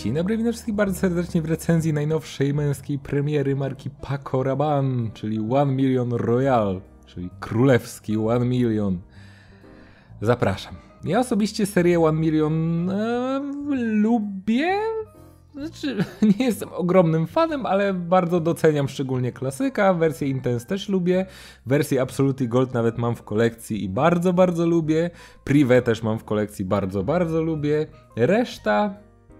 Dzień dobry, witam wszystkich bardzo serdecznie w recenzji najnowszej męskiej premiery marki Paco Rabanne, czyli 1 Million Royal, czyli królewski 1 Million. Zapraszam. Ja osobiście serię 1 Million lubię. Znaczy, nie jestem ogromnym fanem, ale bardzo doceniam szczególnie klasyka. Wersję Intense też lubię. Wersję Absolute Gold nawet mam w kolekcji i bardzo, bardzo lubię. Privé też mam w kolekcji, bardzo, bardzo lubię. Reszta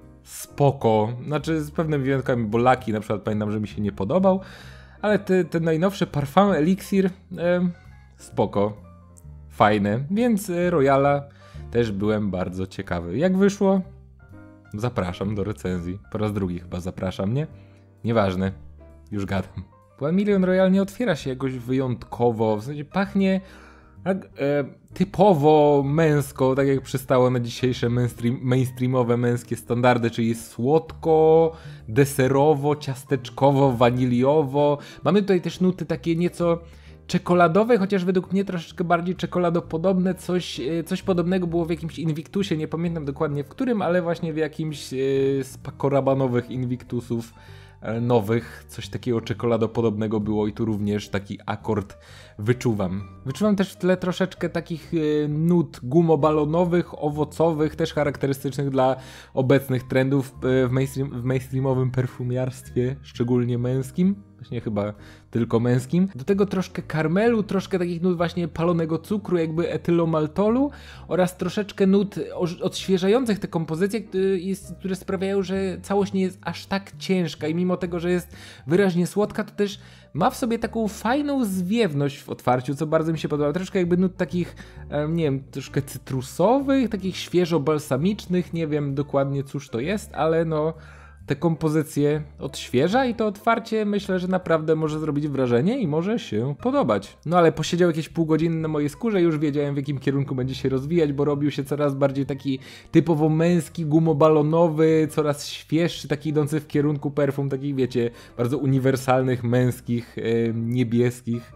spoko. Znaczy z pewnymi wyjątkami, bo Lucky na przykład pamiętam, że mi się nie podobał. Ale te najnowsze Parfum Elixir spoko. Fajne. Więc Royala też byłem bardzo ciekawy. Jak wyszło? Zapraszam do recenzji. Po raz drugi chyba zapraszam, nie? Nieważne. Już gadam. 1 Million Royal nie otwiera się jakoś wyjątkowo. W sensie pachnie tak, typowo męsko, tak jak przystało na dzisiejsze mainstreamowe męskie standardy, czyli słodko, deserowo, ciasteczkowo, waniliowo. Mamy tutaj też nuty takie nieco czekoladowe, chociaż według mnie troszeczkę bardziej czekoladopodobne. Coś podobnego było w jakimś Invictusie, nie pamiętam dokładnie w którym, ale właśnie w jakimś z Paco Rabanne'owych Invictusów nowych. Coś takiego czekoladopodobnego było i tu również taki akord wyczuwam. Wyczuwam też w tle troszeczkę takich nut gumobalonowych, owocowych, też charakterystycznych dla obecnych trendów w mainstreamowym perfumiarstwie, szczególnie męskim. Właśnie chyba tylko męskim. Do tego troszkę karmelu, troszkę takich nut właśnie palonego cukru, jakby etylomaltolu oraz troszeczkę nut odświeżających te kompozycje, które sprawiają, że całość nie jest aż tak ciężka i mimo tego, że jest wyraźnie słodka, to też ma w sobie taką fajną zwiewność w otwarciu, co bardzo mi się podoba. Troszkę jakby nut takich, nie wiem, troszkę cytrusowych, takich świeżo balsamicznych, nie wiem dokładnie cóż to jest, ale no te kompozycje odświeża i to otwarcie myślę, że naprawdę może zrobić wrażenie i może się podobać. No ale posiedział jakieś pół godziny na mojej skórze, już wiedziałem w jakim kierunku będzie się rozwijać, bo robił się coraz bardziej taki typowo męski, gumobalonowy, coraz świeższy, taki idący w kierunku perfum takich, wiecie, bardzo uniwersalnych, męskich, niebieskich.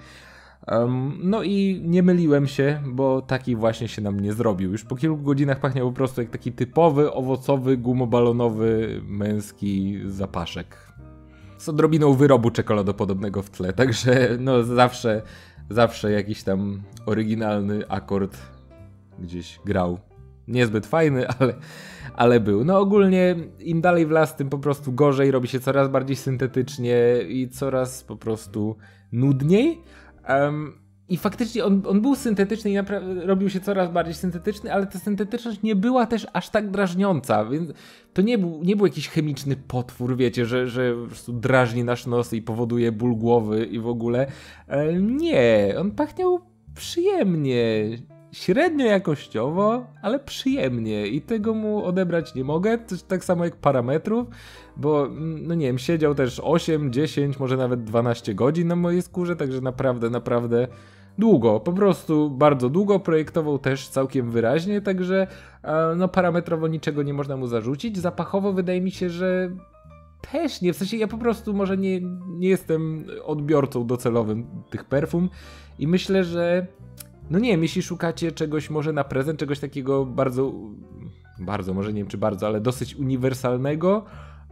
No i nie myliłem się, bo taki właśnie się na mnie zrobił. Już po kilku godzinach pachniał po prostu jak taki typowy, owocowy, gumobalonowy, męski zapaszek. Z odrobiną wyrobu czekoladopodobnego w tle, także no zawsze jakiś tam oryginalny akord gdzieś grał. Niezbyt fajny, ale był. No ogólnie im dalej w las, tym po prostu gorzej, robi się coraz bardziej syntetycznie i coraz po prostu nudniej. I faktycznie on był syntetyczny i robił się coraz bardziej syntetyczny, ale ta syntetyczność nie była też aż tak drażniąca, więc to nie był jakiś chemiczny potwór, wiecie, że po prostu drażni nasz nos i powoduje ból głowy i w ogóle. Nie, on pachniał przyjemnie, średnio jakościowo, ale przyjemnie i tego mu odebrać nie mogę, tak samo jak parametrów, bo no nie wiem, siedział też 8, 10, może nawet 12 godzin na mojej skórze, także naprawdę długo, po prostu bardzo długo, projektował też całkiem wyraźnie, także no parametrowo niczego nie można mu zarzucić. Zapachowo wydaje mi się, że też nie, w sensie ja po prostu może nie jestem odbiorcą docelowym tych perfum i myślę, że no nie wiem, jeśli szukacie czegoś może na prezent, czegoś takiego bardzo, może nie wiem czy bardzo, ale dosyć uniwersalnego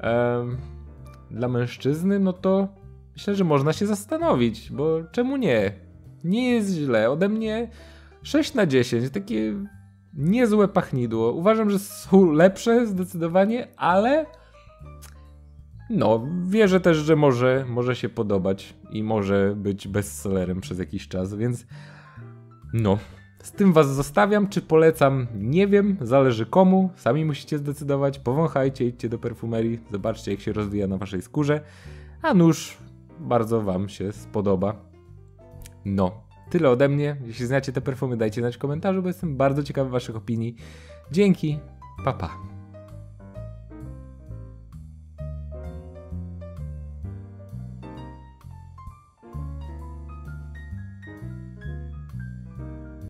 dla mężczyzny, no to myślę, że można się zastanowić, bo czemu nie? Nie jest źle, ode mnie 6 na 10, takie niezłe pachnidło. Uważam, że są lepsze zdecydowanie, ale no, wierzę też, że może się podobać i może być bestsellerem przez jakiś czas, więc no, z tym was zostawiam, czy polecam, nie wiem, zależy komu, sami musicie zdecydować, powąchajcie, idźcie do perfumerii, zobaczcie jak się rozwija na waszej skórze, a nuż bardzo wam się spodoba. No, tyle ode mnie, jeśli znacie te perfumy dajcie znać w komentarzu, bo jestem bardzo ciekawy waszych opinii. Dzięki, pa pa.